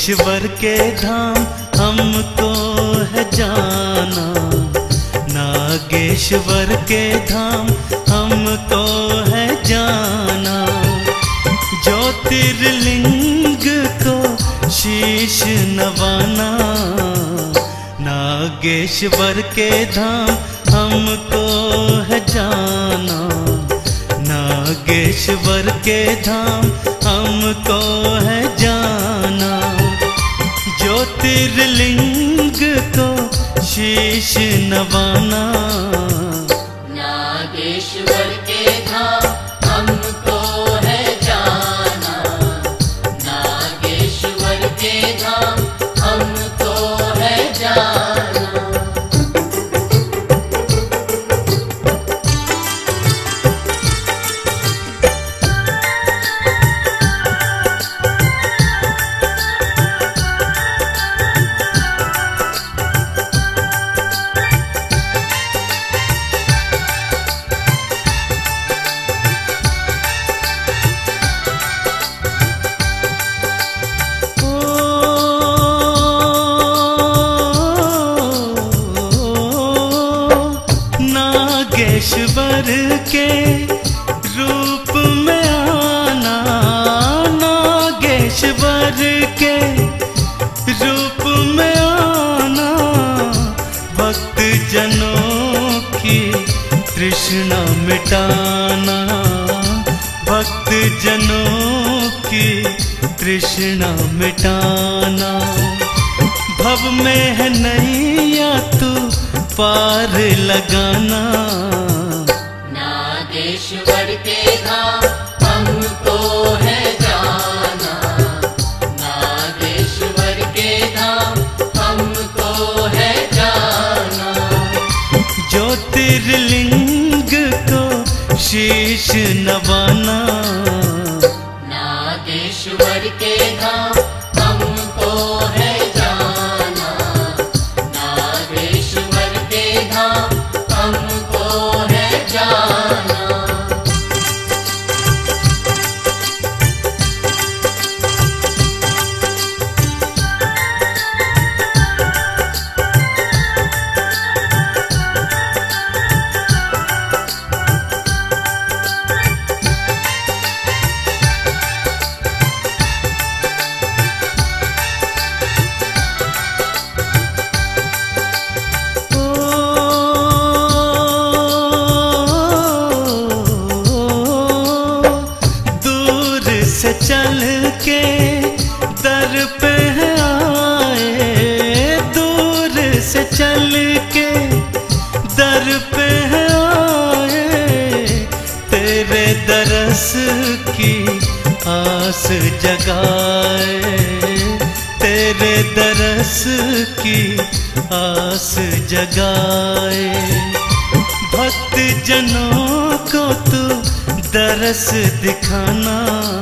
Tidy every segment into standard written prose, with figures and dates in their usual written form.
नागेश्वर के धाम हमको है जाना, नागेश्वर के धाम हमको है जाना। ज्योतिर्लिंग को शीश नवाना, नागेश्वर के धाम हमको है जाना, नागेश्वर के धाम हमको है जाना। ज्योतिर्लिंग को शीश नवाना, नागेश्वर के धाम हमको है जाना, नागेश्वर के धाम हमको है जाना। नागेश्वर के रूप में आना, नागेश्वर के रूप में आना। भक्त जनों की तृष्णा मिटाना, भक्त जनों की तृष्णा मिटाना। भव में है नैया तू पार लगाना, नागेश्वर के धाम हमको है जाना, नागेश्वर के धाम हमको है जाना। ज्योतिर्लिंग को शीश नवाना, नागेश्वर के धाम हमको है जाना, नागेश्वर के धाम हमको है जाना। से चल के दर पे आए, दूर से चल के दर पे आए। तेरे दरस की आस जगाए, तेरे दरस की आस जगाए। भक्त जनों को तू दरस दिखाना,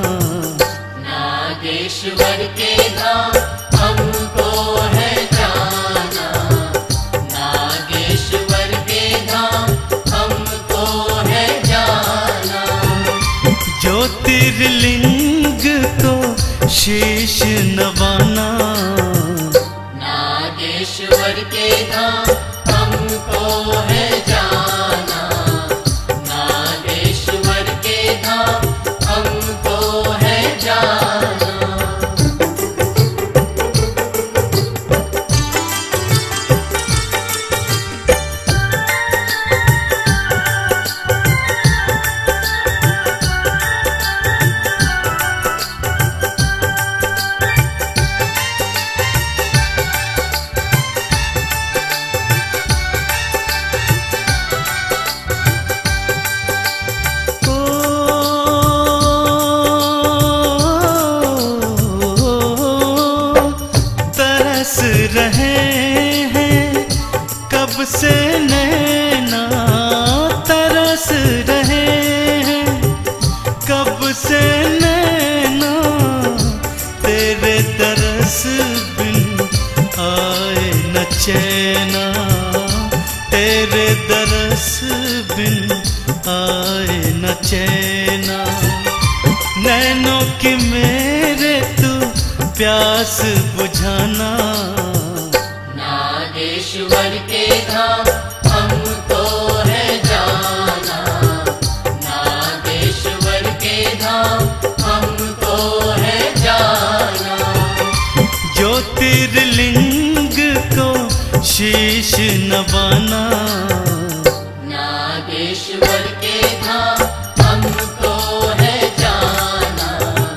नागेश्वर के धाम हमको है जाना, नागेश्वर के धाम हमको है जाना। ज्योतिर्लिंग को शीश नवाना, नागेश्वर के धाम हमको है जाना, नागेश्वर के धाम हमको है जाना। रहे हैं कब से नैना, तरस रहे हैं कब से नैना। तेरे तरस बिन आए न चैना, तेरे तरस बिन आए न चैना। नैनों की मेरे तू प्यास बुझाना। नागेश्वर के धाम हमको है जाना, नागेश्वर के धाम हमको है जाना। ज्योतिर्लिंग को शीश नवाना। नागेश्वर के धाम हमको है जाना,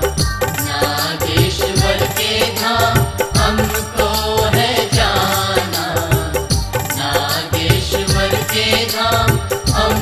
नागेश्वर के धाम हमको है जाना, नागेश्वर के धाम हम